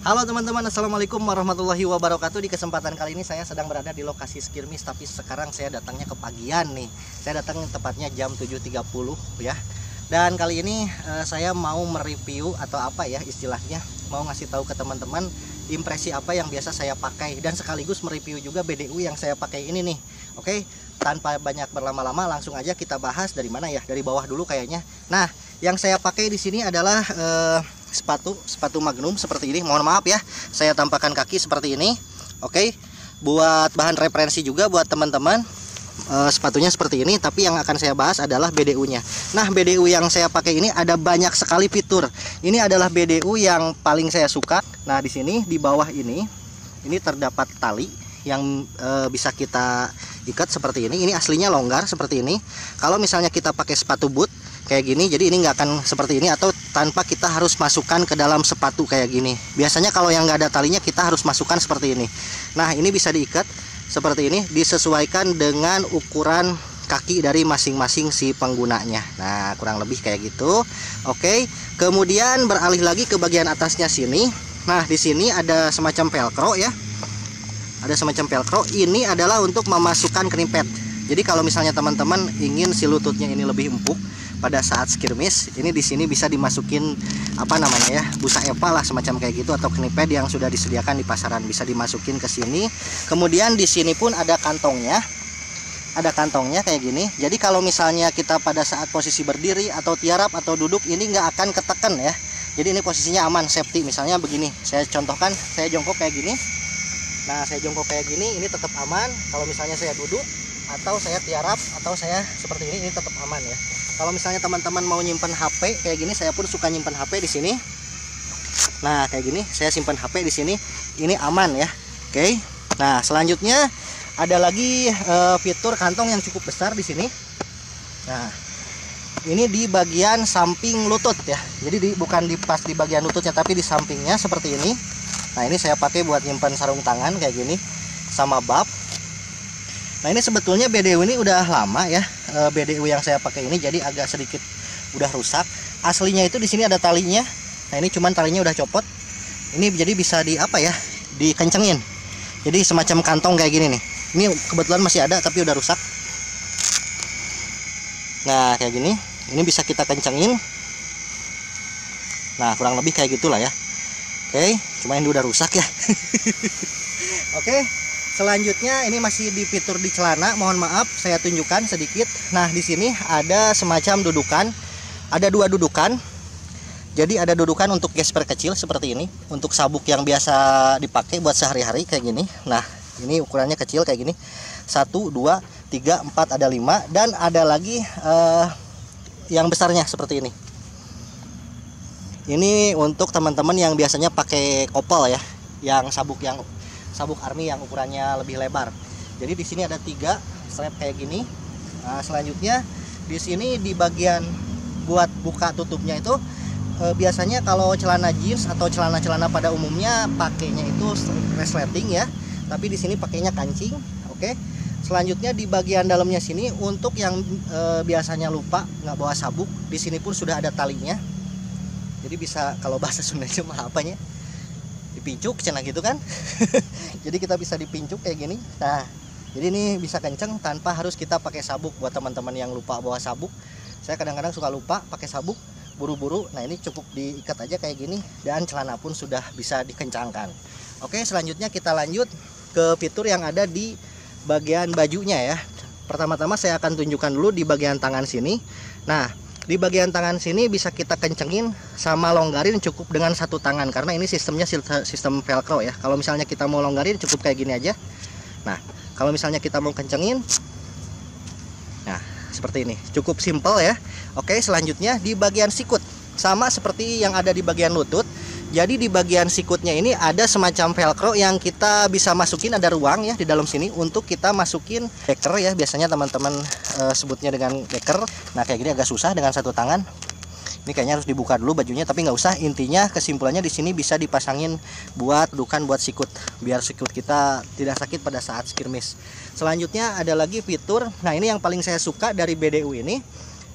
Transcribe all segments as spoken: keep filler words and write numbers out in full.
Halo teman-teman, assalamualaikum warahmatullahi wabarakatuh. Di kesempatan kali ini saya sedang berada di lokasi skirmish, tapi sekarang saya datangnya ke pagian nih. Saya datang tepatnya jam tujuh tiga puluh ya. Dan kali ini uh, saya mau mereview atau apa ya istilahnya, mau ngasih tahu ke teman-teman impresi apa yang biasa saya pakai, dan sekaligus mereview juga B D U yang saya pakai ini nih. Oke, tanpa banyak berlama-lama langsung aja kita bahas dari mana ya, dari bawah dulu kayaknya. Nah, yang saya pakai di sini adalah uh, sepatu sepatu Magnum seperti ini. Mohon maaf ya, saya tampakkan kaki seperti ini. Oke, buat bahan referensi juga buat teman-teman, e, sepatunya seperti ini. Tapi yang akan saya bahas adalah B D U-nya. Nah, B D U yang saya pakai ini ada banyak sekali fitur. Ini adalah B D U yang paling saya suka. Nah, di sini di bawah ini ini terdapat tali yang e, bisa kita ikat seperti ini. Ini aslinya longgar seperti ini. Kalau misalnya kita pakai sepatu boot kayak gini, jadi ini nggak akan seperti ini, atau tanpa kita harus masukkan ke dalam sepatu kayak gini. Biasanya kalau yang nggak ada talinya kita harus masukkan seperti ini. Nah, ini bisa diikat seperti ini, disesuaikan dengan ukuran kaki dari masing-masing si penggunanya. Nah, kurang lebih kayak gitu. Oke, kemudian beralih lagi ke bagian atasnya sini. Nah, di sini ada semacam velcro ya. Ada semacam velcro. Ini adalah untuk memasukkan knipet. Jadi kalau misalnya teman-teman ingin si lututnya ini lebih empuk pada saat skirmish, ini di sini bisa dimasukin apa namanya ya, busa Eva lah semacam kayak gitu, atau kniped yang sudah disediakan di pasaran, bisa dimasukin ke sini. Kemudian di sini pun ada kantongnya, ada kantongnya kayak gini. Jadi kalau misalnya kita pada saat posisi berdiri atau tiarap atau duduk, ini nggak akan ketekan ya. Jadi ini posisinya aman, safety. Misalnya begini, saya contohkan, saya jongkok kayak gini. Nah, saya jongkok kayak gini, ini tetap aman. Kalau misalnya saya duduk atau saya tiarap atau saya seperti ini, ini tetap aman ya. Kalau misalnya teman-teman mau nyimpan H P kayak gini, saya pun suka nyimpan H P di sini. Nah, kayak gini saya simpan H P di sini, ini aman ya. Oke. Nah, selanjutnya ada lagi e, fitur kantong yang cukup besar di sini. Nah, ini di bagian samping lutut ya. Jadi di, bukan di pas di bagian lututnya, tapi di sampingnya seperti ini. Nah, ini saya pakai buat nyimpan sarung tangan kayak gini sama bab. Nah, ini sebetulnya B D U ini udah lama ya, B D U yang saya pakai ini, jadi agak sedikit udah rusak. Aslinya itu di sini ada talinya. Nah, ini cuman talinya udah copot. Ini jadi bisa di apa ya, dikencengin. Jadi semacam kantong kayak gini nih. Ini kebetulan masih ada tapi udah rusak. Nah, kayak gini. Ini bisa kita kencengin. Nah, kurang lebih kayak gitulah ya. Oke, cuma ini udah rusak ya. Oke. Selanjutnya ini masih di fitur di celana. Mohon maaf, saya tunjukkan sedikit. Nah, di sini ada semacam dudukan. Ada dua dudukan. Jadi ada dudukan untuk gesper kecil seperti ini, untuk sabuk yang biasa dipakai buat sehari-hari kayak gini. Nah, ini ukurannya kecil kayak gini. Satu, dua, tiga, empat, ada lima. Dan ada lagi eh, yang besarnya seperti ini. Ini untuk teman-teman yang biasanya pakai kopel ya, yang sabuk yang sabuk army yang ukurannya lebih lebar. Jadi di sini ada tiga strap kayak gini. Nah, selanjutnya di sini di bagian buat buka tutupnya itu e, biasanya kalau celana jeans atau celana-celana pada umumnya pakainya itu resleting ya. Tapi di sini pakainya kancing. Oke. Selanjutnya di bagian dalamnya sini untuk yang e, biasanya lupa nggak bawa sabuk, di sini pun sudah ada talinya. Jadi bisa, kalau bahasa Sundanya mah apanya? Dipincuk cina gitu kan. Jadi kita bisa dipincuk kayak gini. Nah, jadi ini bisa kenceng tanpa harus kita pakai sabuk. Buat teman-teman yang lupa bawa sabuk, saya kadang-kadang suka lupa pakai sabuk, buru-buru. Nah, ini cukup diikat aja kayak gini, dan celana pun sudah bisa dikencangkan. Oke, selanjutnya kita lanjut ke fitur yang ada di bagian bajunya ya. Pertama-tama saya akan tunjukkan dulu di bagian tangan sini. Nah, di bagian tangan sini bisa kita kencengin sama longgarin cukup dengan satu tangan, karena ini sistemnya sistem velcro ya. Kalau misalnya kita mau longgarin cukup kayak gini aja. Nah, kalau misalnya kita mau kencengin, nah seperti ini, cukup simple ya. Oke, selanjutnya di bagian sikut, sama seperti yang ada di bagian lutut. Jadi di bagian sikutnya ini ada semacam velcro yang kita bisa masukin, ada ruang ya di dalam sini untuk kita masukin deker ya, biasanya teman-teman e, sebutnya dengan deker. Nah, kayak gini agak susah dengan satu tangan. Ini kayaknya harus dibuka dulu bajunya, tapi nggak usah. Intinya kesimpulannya di sini bisa dipasangin buat dudukan, buat sikut, biar sikut kita tidak sakit pada saat skirmish. Selanjutnya ada lagi fitur. Nah, ini yang paling saya suka dari B D U ini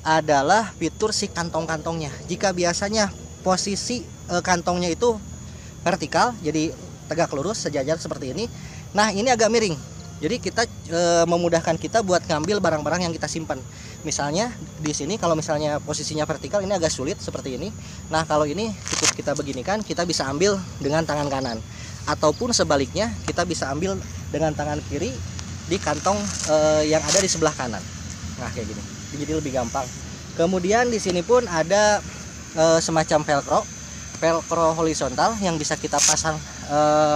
adalah fitur si kantong-kantongnya. Jika biasanya posisi e, kantongnya itu vertikal, jadi tegak lurus sejajar seperti ini. Nah ini agak miring, jadi kita e, memudahkan kita buat ngambil barang-barang yang kita simpan. Misalnya di sini kalau misalnya posisinya vertikal ini agak sulit seperti ini. Nah kalau ini cukup kita beginikan, kita bisa ambil dengan tangan kanan, ataupun sebaliknya kita bisa ambil dengan tangan kiri di kantong e, yang ada di sebelah kanan. Nah kayak gini, jadi lebih gampang. Kemudian di sini pun ada e, semacam velcro, velcro horizontal yang bisa kita pasang e,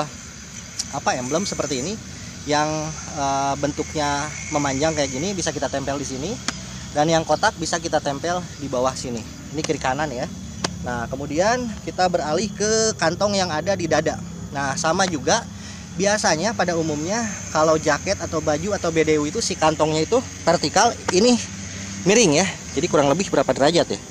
apa emblem seperti ini, yang e, bentuknya memanjang kayak gini, bisa kita tempel di sini. Dan yang kotak bisa kita tempel di bawah sini. Ini kiri kanan ya. Nah kemudian kita beralih ke kantong yang ada di dada. Nah sama juga, biasanya pada umumnya kalau jaket atau baju atau B D U itu si kantongnya itu vertikal, ini miring ya. Jadi kurang lebih berapa derajat ya?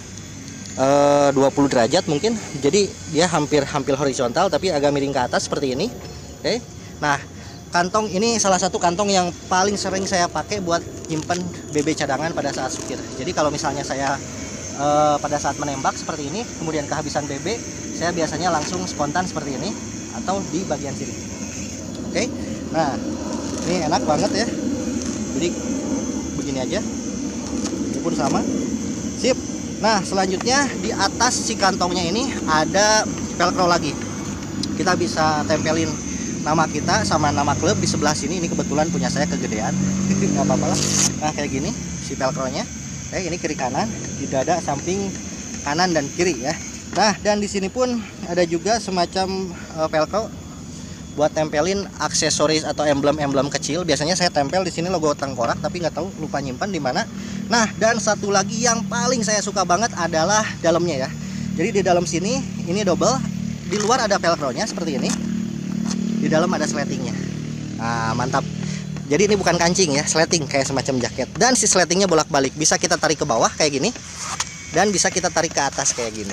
E, dua puluh derajat mungkin. Jadi dia hampir-hampir horizontal tapi agak miring ke atas seperti ini. Oke. Nah kantong ini salah satu kantong yang paling sering saya pakai buat nyimpen B B cadangan pada saat sukir. Jadi kalau misalnya saya e, pada saat menembak seperti ini, kemudian kehabisan B B, saya biasanya langsung spontan seperti ini atau di bagian sini. Oke. Nah ini enak banget ya. Jadi begini aja. Ini pun sama. Sip. Nah selanjutnya di atas si kantongnya ini ada velcro lagi. Kita bisa tempelin nama kita sama nama klub di sebelah sini. Ini kebetulan punya saya kegedean, nggak apa-apa lah. Nah kayak gini si velcro-nya. Eh ini kiri kanan, di dada samping kanan dan kiri ya. Nah dan di sini pun ada juga semacam uh, velcro buat tempelin aksesoris atau emblem-emblem kecil. Biasanya saya tempel di sini logo tengkorak, tapi nggak tahu lupa nyimpan di mana. Nah dan satu lagi yang paling saya suka banget adalah dalamnya ya. Jadi di dalam sini ini double, di luar ada velcro-nya seperti ini. Di dalam ada sletingnya. Nah, mantap. Jadi ini bukan kancing ya, sleting kayak semacam jaket. Dan si sletingnya bolak-balik, bisa kita tarik ke bawah kayak gini, dan bisa kita tarik ke atas kayak gini.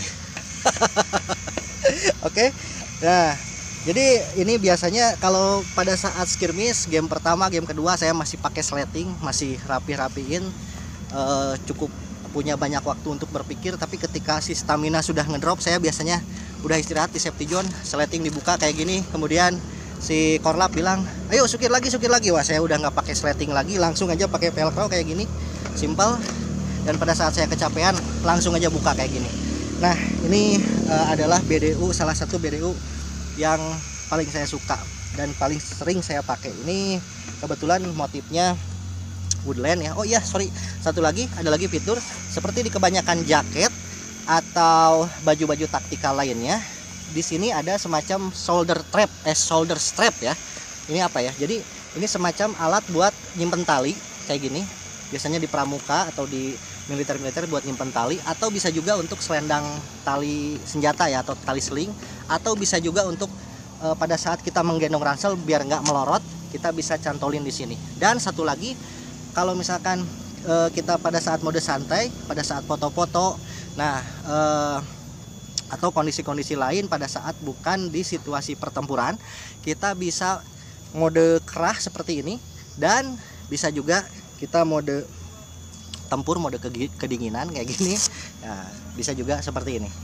Oke. Nah, jadi ini biasanya kalau pada saat skirmish game pertama, game kedua saya masih pakai sleting, masih rapi-rapiin, e, cukup punya banyak waktu untuk berpikir. Tapi ketika si stamina sudah ngedrop, saya biasanya udah istirahat di safety zone, sleting dibuka kayak gini, kemudian si korlap bilang ayo sukir lagi sukir lagi. Wah saya udah nggak pakai sleting lagi, langsung aja pakai velcro kayak gini, simple. Dan pada saat saya kecapean langsung aja buka kayak gini. Nah ini uh, adalah B D U, salah satu B D U yang paling saya suka dan paling sering saya pakai. Ini kebetulan motifnya woodland ya. Oh iya sorry, satu lagi, ada lagi fitur seperti di kebanyakan jaket atau baju-baju taktikal lainnya. Di sini ada semacam shoulder strap, eh shoulder strap ya. Ini apa ya? Jadi ini semacam alat buat nyimpen tali kayak gini. Biasanya di pramuka atau di militer-militer buat nyimpen tali, atau bisa juga untuk selendang tali senjata ya, atau tali sling, atau bisa juga untuk e, pada saat kita menggendong ransel biar nggak melorot, kita bisa cantolin di sini. Dan satu lagi, kalau misalkan e, kita pada saat mode santai, pada saat foto-foto, nah e, atau kondisi-kondisi lain pada saat bukan di situasi pertempuran, kita bisa mode kerah seperti ini, dan bisa juga kita mode tempur, mode kedinginan kayak gini. Nah, bisa juga seperti ini.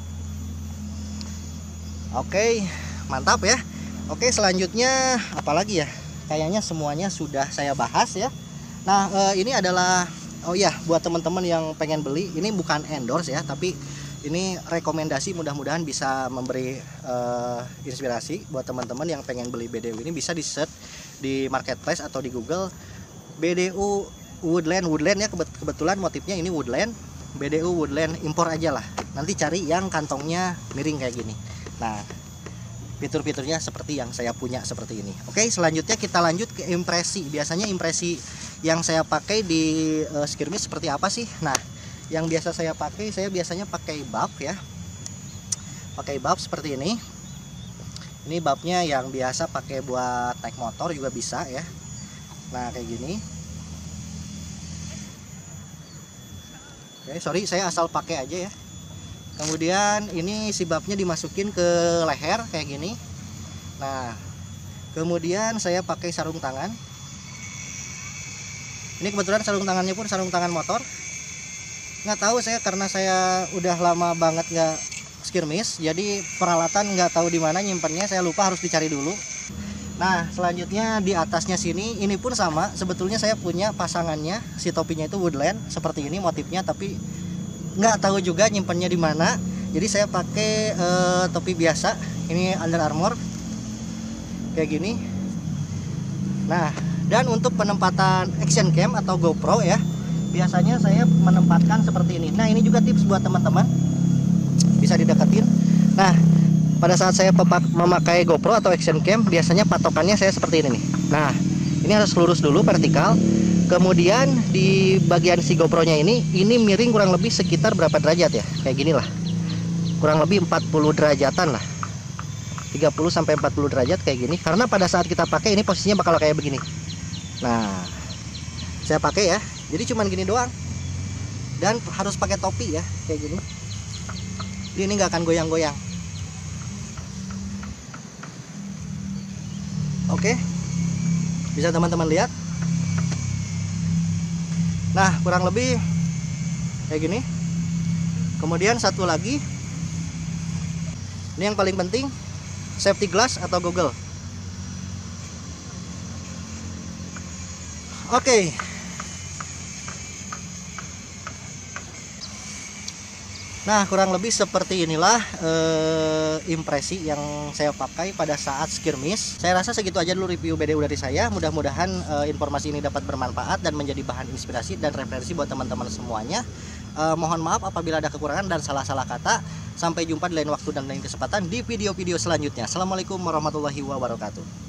Oke, mantap ya. Oke, selanjutnya apalagi ya? Kayaknya semuanya sudah saya bahas ya. Nah, eh, ini adalah oh ya, buat teman-teman yang pengen beli, ini bukan endorse ya, tapi ini rekomendasi, mudah-mudahan bisa memberi uh, inspirasi buat teman-teman yang pengen beli B D U ini. Bisa di search di marketplace atau di Google B D U woodland woodland ya, kebetulan motifnya ini woodland, B D U woodland impor aja lah. Nanti cari yang kantongnya miring kayak gini. Nah fitur-fiturnya seperti yang saya punya seperti ini. Oke, selanjutnya kita lanjut ke impresi. Biasanya impresi yang saya pakai di uh, skirmish seperti apa sih? Nah yang biasa saya pakai, saya biasanya pakai buff ya, pakai buff seperti ini. Ini buffnya yang biasa pakai buat naik motor juga bisa ya. Nah kayak gini. Oke, sorry saya asal pakai aja ya. Kemudian ini si buffnya dimasukin ke leher kayak gini. Nah kemudian saya pakai sarung tangan. Ini kebetulan sarung tangannya pun sarung tangan motor. Nggak tahu saya, karena saya udah lama banget nggak skirmish, jadi peralatan nggak tahu di mana nyimpennya, saya lupa, harus dicari dulu. Nah selanjutnya di atasnya sini ini pun sama, sebetulnya saya punya pasangannya, si topinya itu woodland seperti ini motifnya, tapi nggak tahu juga nyimpennya di mana. Jadi saya pakai uh, topi biasa, ini Under Armour kayak gini. Nah dan untuk penempatan action cam atau GoPro ya, biasanya saya menempatkan seperti ini. Nah ini juga tips buat teman-teman, bisa dideketin. Nah pada saat saya memakai GoPro atau action cam, biasanya patokannya saya seperti ini nih. Nah ini harus lurus dulu, vertikal. Kemudian di bagian si GoPro-nya ini, ini miring kurang lebih sekitar berapa derajat ya? Kayak gini lah, kurang lebih empat puluh derajatan lah, tiga puluh sampai empat puluh derajat kayak gini. Karena pada saat kita pakai ini posisinya bakal kayak begini. Nah saya pakai ya, jadi cuman gini doang. Dan harus pakai topi ya, kayak gini. Jadi ini nggak akan goyang-goyang. Oke, bisa teman-teman lihat. Nah kurang lebih kayak gini. Kemudian satu lagi, ini yang paling penting, safety glass atau goggle. Oke, nah kurang lebih seperti inilah eh, impresi yang saya pakai pada saat skirmish. Saya rasa segitu aja dulu review B D U dari saya. Mudah-mudahan eh, informasi ini dapat bermanfaat dan menjadi bahan inspirasi dan referensi buat teman-teman semuanya. eh, Mohon maaf apabila ada kekurangan dan salah-salah kata. Sampai jumpa di lain waktu dan lain kesempatan di video-video selanjutnya. Assalamualaikum warahmatullahi wabarakatuh.